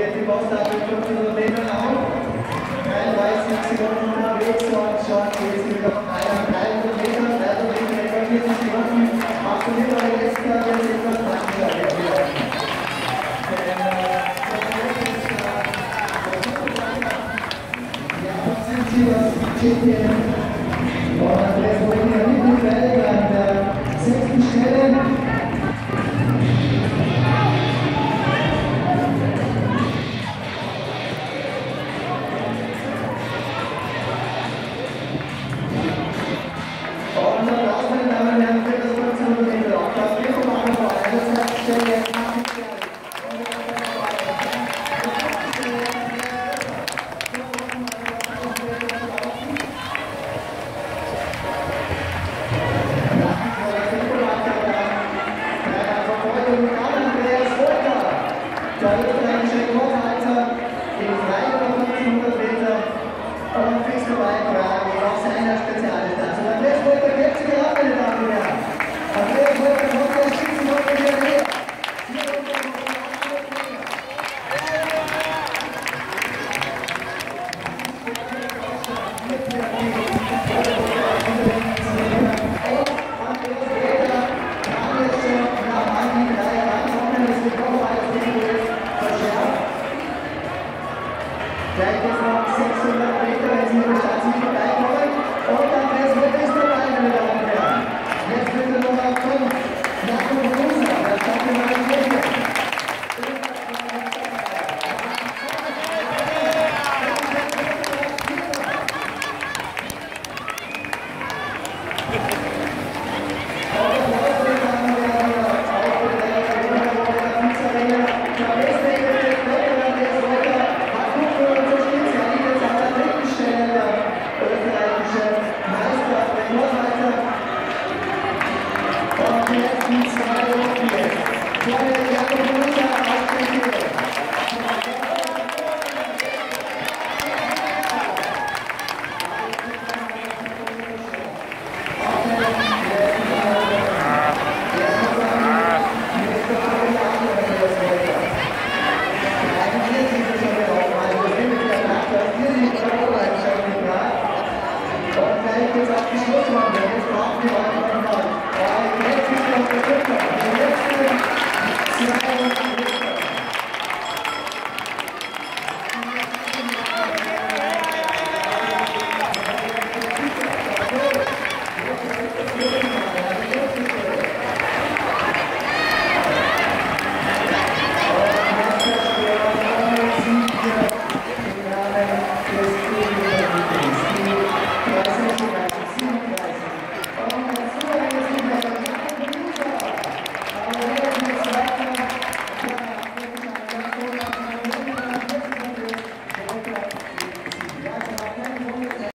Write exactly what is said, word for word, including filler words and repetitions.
geht die Postart mit fünfhundert Metern auf. dreiunddreißig Sekunden unterwegs und schon geht sie wieder auf eineinhalb Meter. Also wegen etwa vierzig Sekunden. Macht und immer jetzt wird es etwas praktischer werden. Champion und Andreas Böhninger Mittelfeld an der sechsten Stelle. Und dann auch, meine Damen und Herren, für das fünfhundert Meter auf Platz vier machen wir an der zweiten Stelle. Andreas Böhninger.